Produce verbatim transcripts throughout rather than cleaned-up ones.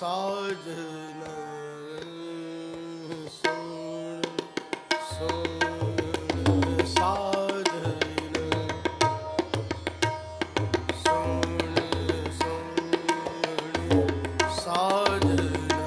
ਸਾਜਨ ਸੁਣ ਸੁਣ ਸਾਜਨ ਸੁਣ ਸੁਣ ਸਾਜਨ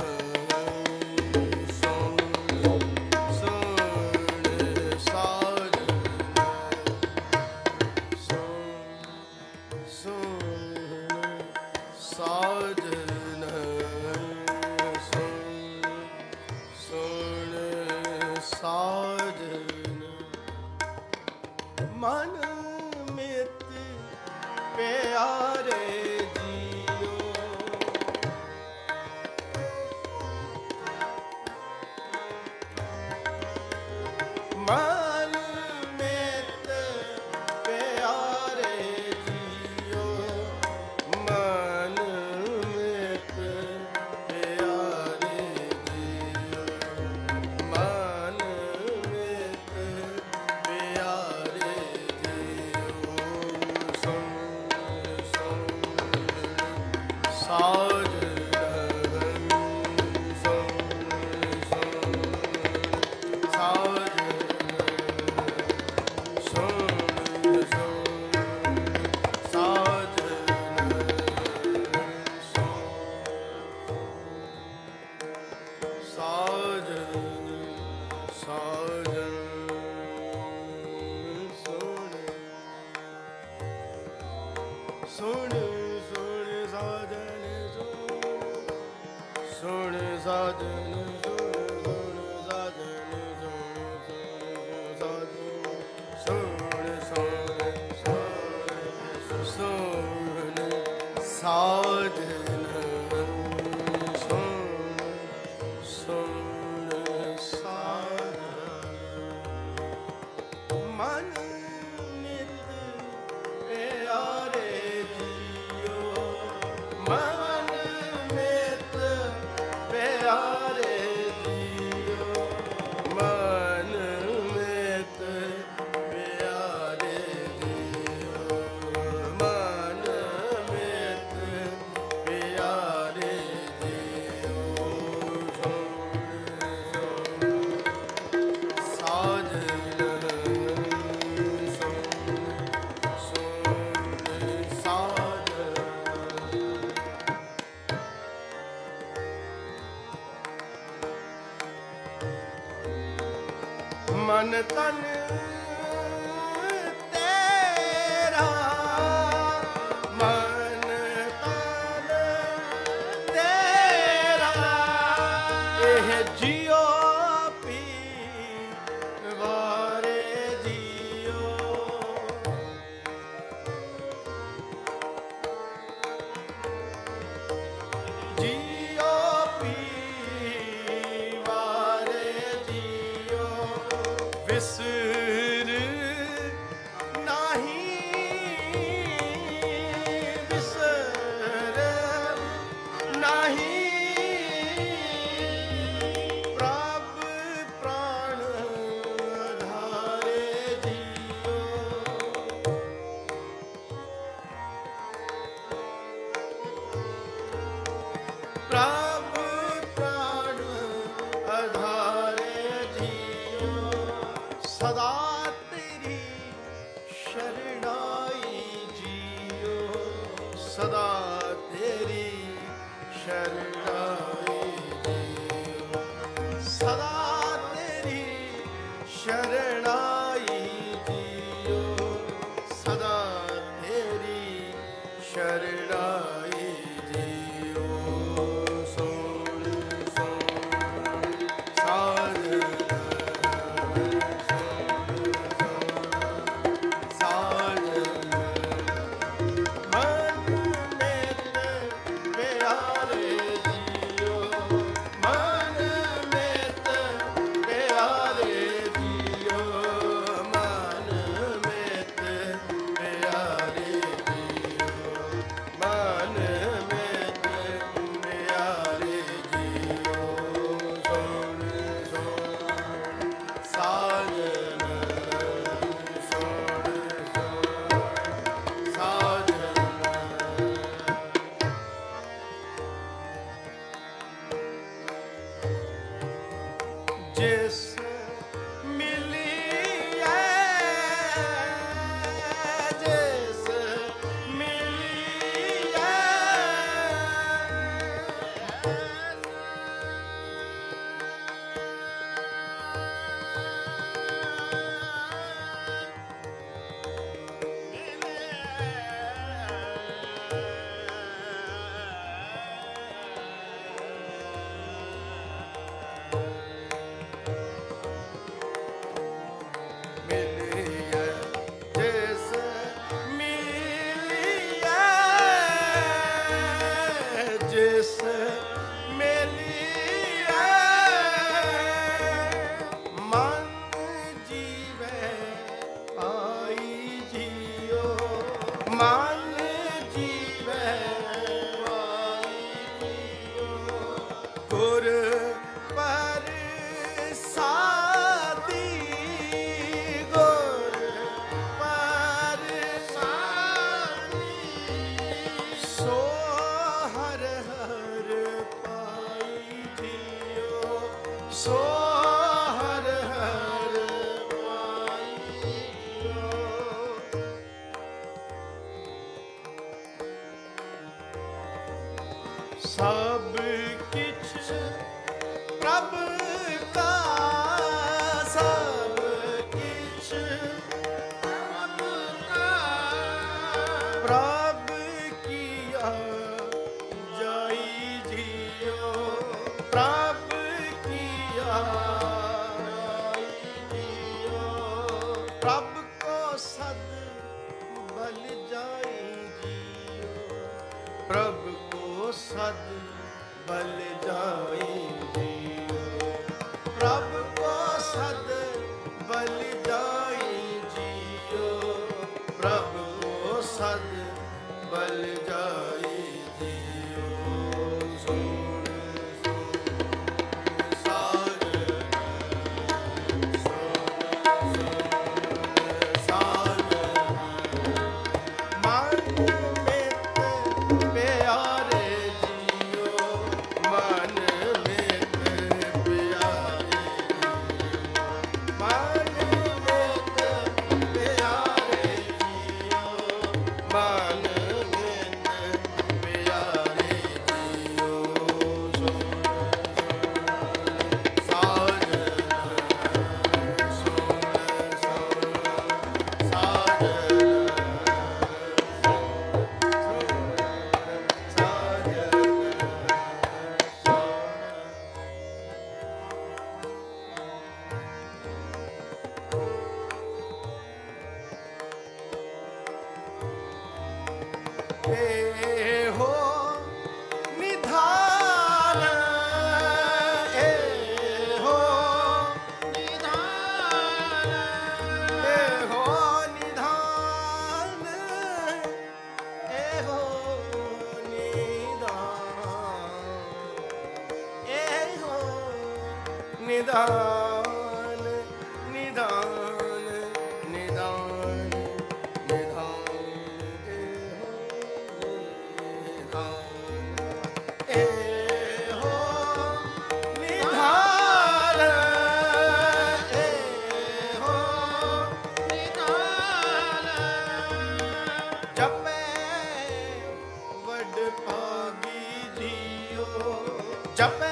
ਮਨ ਮਿੱਤ ਪਿਆਰੇ ਜੀਓ ਮਨ ਮਿੱਤ ਪਿਆਰੇ ਜੀਓ ਮਨ ਮਿੱਤ ਪਿਆਰੇ ਜੀਓ ਮਨ ਮਿੱਤ ਪਿਆਰੇ ਸੁਣ ਸੁਣ ਸਾਜਨ ਸੁਣ ਸਾਜਨ ਸੁਣ ਸਾਜਨ ਸੁਣ ਸੁਣ ਸੁਣ ਸਾਜਨ ਸੁਣ ਸੁਣ ਸਾਜਨ ਮਨ ਮਿੱਤ ਪਿਆਰੇ ਮਨ ਮਿੱਤ ਪਿਆਰੇ ਜੀਓ ਮਨ ਮਿੱਤ ਪਿਆਰੇ ਜੀਓ ਮਨ ਮਿੱਤ ਪਿਆਰੇ ਜੀਓ ਸਾਜਨ ਮਨ ਤਨ ਤੇਰਾ ਮਨ ਤਨ ਤੇਰਾ ਇਹ ਜੀਓ ਪੀ ਵਾਰੇ ਜੀਓ ਜੀਓ ਪੀ ਵਾਰੇ ਜੀਓ ਵਿਸਰ ਨਹੀਂ ਵਿਸਰ ਨਹੀਂ ਪ੍ਰਭ ਪ੍ਰਾਣ ਆਧਾਰੇ ਜੀਓ ਪ੍ਰਭ ਪ੍ਰਾਣ ਆਧਾਰੇ ਜੀਓ ਸਦਾ ਤੇਰੀ ਸ਼ਰਣਾਈ ਜੀਓ ਸਦਾ ਤੇਰੀ ਸ਼ਰਣਾਈ ਜੀਓ ਸਦਾ ਤੇਰੀ ਸ਼ਰਣਾਈ ਜੀਓ ਸਦਾ ਤੇਰੀ ਸ਼ਰਣਾਈ ਜੀਓ ਸੁਣ ਸੁਣ ਸਾਜਨ ਪਿਆਰੇ ਜੀ ਸਭ ਕਿਛ ਪ੍ਰਭ ਕਾ, ਸਭ ਕਿਛ ਪ੍ਰਭ ਕਾ, ਪ੍ਰਭ ਕੀਆ ਜਾਈ ਜੀਓ, ਪ੍ਰਭ ਕੀਆ ਜਾਈ ਜੀਓ, ਪ੍ਰਭ ਕੋ ਸਦ ਬਲ ਜਾਈ ਜੀਓ, ਪ੍ਰਭ ਕੋ ਸਦ ਬਲ ਜਾਈ ਜੀਓ, ਪ੍ਰਭ ਕੋ ਸਦ ਬਲ ਜਾਈ ਜੀਓ, ਪ੍ਰਭ ਕੋ ਸਦ ਬਲ ਜਾਈ ਜੀਓ। ਸੁਣ ਸੁਣ ਸਾਜਨ, ਸੁਣ ਸੁਣ ਸਾਜਨ, ਮਨ ਮਿੱਤ ਪਿਆਰੇ ਜੀਓ, ਮਨ ਮਿੱਤ ਪਿਆਰੇ ਜੀਓ, ਮਨ ਮਿੱਤ ਪਿਆਰੇ ਜੀਓ, ਮਨ ਮਿੱਤ ਪਿਆਰੇ ਜੀਓ। ਸੁਣ ਸੁਣ ਸਾਜਨ, ਸੁਣ ਸੁਣ ਸਾਜਨ, ਇਹੋ ਨਿਧਾਨ, ਇਹੋ ਨਿਧਾਨ, ਇਹੋ ਨਿਧਾਨ, ਇਹੋ ਨਿਧਾਨ, ਇਹੋ ਨਿਧਾਨ, ਨਿਧਾਨ, ਨਿਧਾਨ, ਨਿਧਾਨ, ਇਹੋ ਨਿਧਾਨ, ਇਹੋ ਨਿਧਾਨ, ਜਪੈ ਵਡ ਭਾਗੀ ਜੀਓ, ਜਪੈ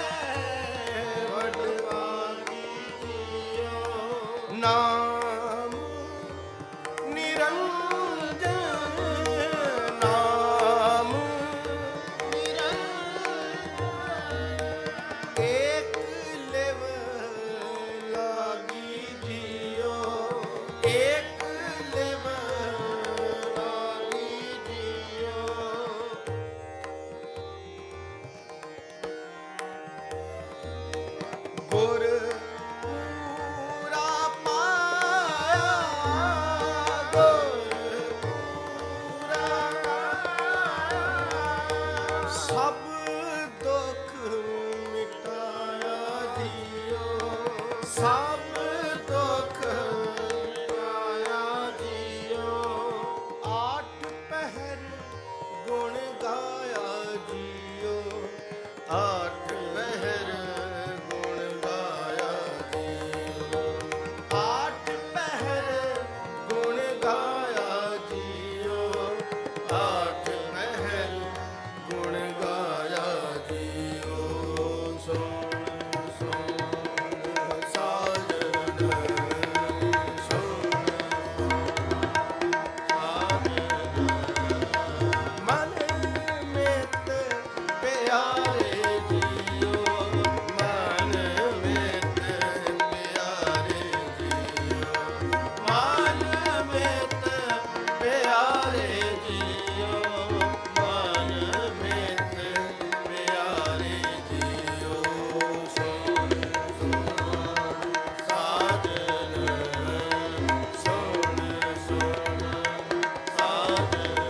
ਵਡ ਭਾਗੀ ਜੀਓ, ਨਾਮ ਨਿਰੰਜਨ, ਨਾਮ ਏਕ ਲਿਵ ਲਾਗੀ ਜੀਓ, ਏਕ ਲਿਵ ਲਾਗੀ ਜੀਓ, ਗੁਰ ਪੂਰਾ ਪਾਇਆ, ਗੁਰ ਪੂਰਾ ਸਭ ਦੁੱਖ ਮਿਟਾਇਆ ਜੀਓ, ਸਭ ਦੁੱਖ ਮਿਟਾਇਆ ਜੀਓ, ਆਠ ਪਹਿਰ ਗੁਣ ਗਾਇਆ ਜੀਓ, ਆਠ ਪਹਿਰ ਗੁਣ ਗਾਇਆ ਜੀਓ, ਆਠ ਪਹਿਰ ਗੁਣ ਗਾਇਆ ਜੀਓ, ਆਠ ਪਹਿਰ ਗੁਣ ਗਾਇਆ ਜੀਓ। ਸੁਣ ਸੁਣ ਸਾਜਨ, ਸੁਣ ਸਾਜਨ, ਮਨ ਮਿੱਤ ਪਿਆਰੇ ਜੀਓ, ਮਨ ਮਿੱਤ ਪਿਆਰੇ ਜੀਓ, ਮਨ ਮਿੱਤ ਪਿਆਰੇ ਜੀਓ, ਮਨ ਮਿੱਤ ਪਿਆਰੇ ਜੀਓ। ਸੁਣ ਸੁਣ ਸਾਜਨ, ਸੁਣ ਸੁਣ ਸਾਜਨ,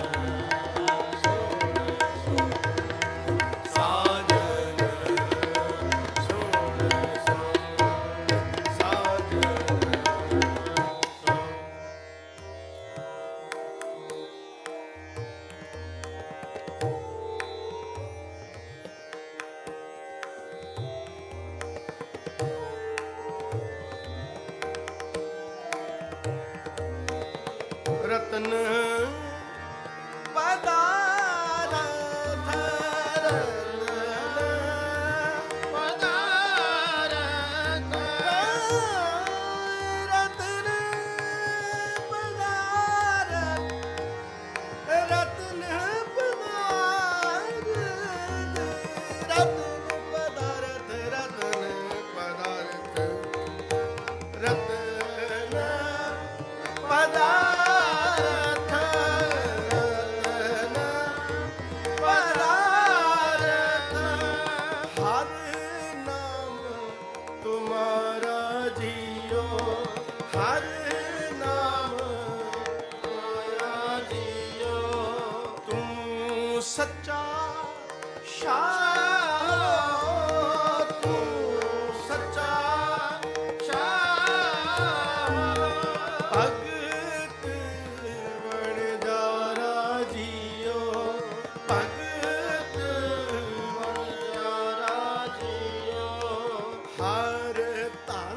ਸੁਣ ਸੁਣ ਸਾਜਨ, ਸੁਣ ਸੁਣ ਸਾਜਨ, ਰਤਨ ਪਦਾਰਥ ਸੱਚਾ ਸ਼ਾਹ ਤੂੰ ਸੱਚਾ ਸ਼ਾਹ ਭਗਤ ਵਣਜਾਰਾ ਜੀਓ ਭਗਤ ਵਣਜਾਰਾ ਜੀਓ ਹਰ ਧਨ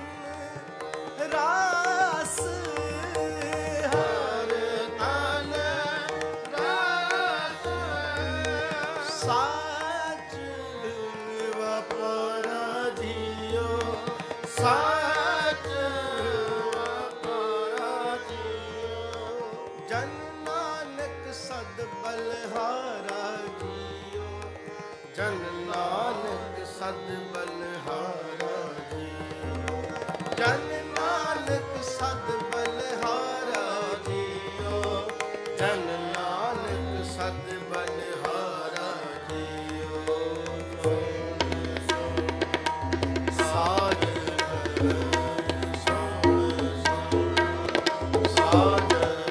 ਰਾਸ ਹਰ ਧਨ ਰਾਸ ਸਾਚ ਵਪਰਾ ਜੀਓ ਸਾਚ ਵਪਰਾ ਜੀਓ ਜਨ ਨਾਨਕ ਸਦ ਬਲਹਾਰਾ ਜੀਓ ਜਨ ਨਾਨਕ ਸਦ ਬਲਹਾਰਾ ਜੀਓ ਜਨ ਨਾਨਕ ਸਦ ਬਲਹਾਰਾ ਜੀਓ ਜਨ ਨਾਨਕ ਸਦ ਬਲਹਾਰਾ ਜੀਓ ਸਾਧ ਸਾਧ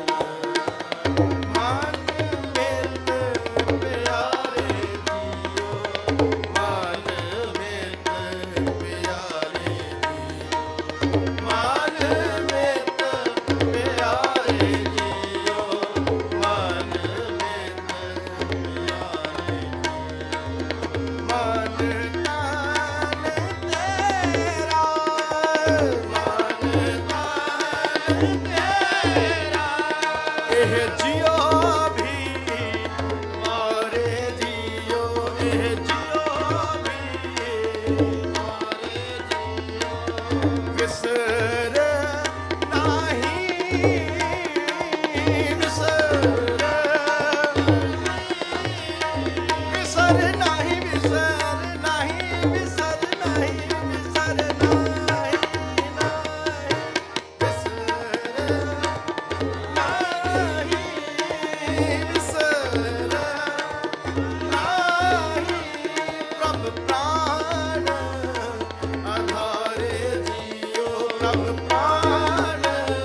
ਮਨ ਮਿਲ ਪਿਆਰੇ ਜੀਓ ਮਨ ਮਿਲ ਪਿਆਰੇ ਮਨ ਮਿਤ ਪਿਆਰੇ ਜੀਓ ਮਨ ਮਿਤ ਪਿਆਰੇ ਮਨ ਤਾਨ ਤੇਰਾ ਮਨ ਤਾਨ ਤੇਰਾ ਇਹ ਜੀਓ ਵੀ ਮਾਰੇ ਜੀਓ ਇਹ ਜੀਓ ਵੀ ਮਾਰੇ ਜੀਓ ਵਿਸਰ ਨਾਹੀ ਵਿਸਰ ਵਿਸਰ ਨਾਹੀ ਵਿਸਰ ਨਾਹੀ ਵਿਸਰ ਨਾਹੀ ਵਿਸਰ ਨਾਹੀ ਨਾਹੀ ਵਿਸਰ ਨਾਹੀ ਵਿਸਰ ਨਾਹੀ ਪ੍ਰਭ ਪ੍ਰਾਨ ਆਧਾਰੇ ਜੀਓ ਪ੍ਰਭ ਪ੍ਰਾਨ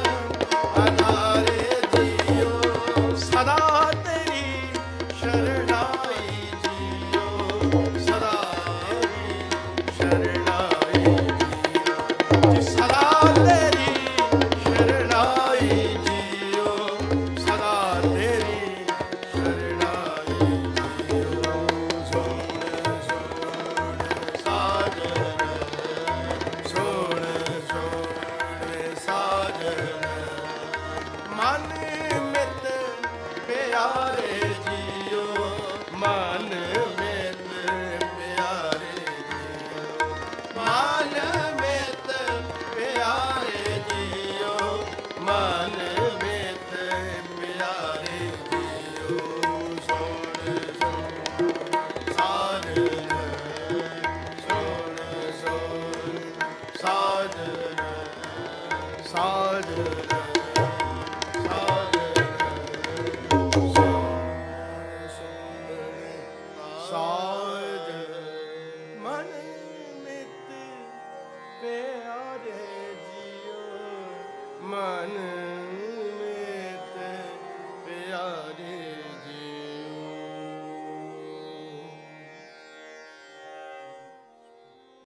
ਆਧਾਰੇ ਜੀਓ ਸਦਾ ਤੇਰੀ ਸ਼ਰਣਾਈ ਜੀਓ ਸਦਾ ਤੇਰੀ ਸ਼ਰਣਾਈ ਜੀਓ ਜੀ ਸਦਾ ਤੇਰੀ ਸ਼ਰਣਾਈ ਜੀਓ ਸਦਾ ਤੇਰੀ ਸ਼ਰਣਾਈ ਜੀਓ ਸੁਣ ਸੁਣ ਸਾਜਨ ਸੁਣ ਸੁਣ ਸਾਜਨ ਮਨ ਮਿਤ ਪਿਆਰੇ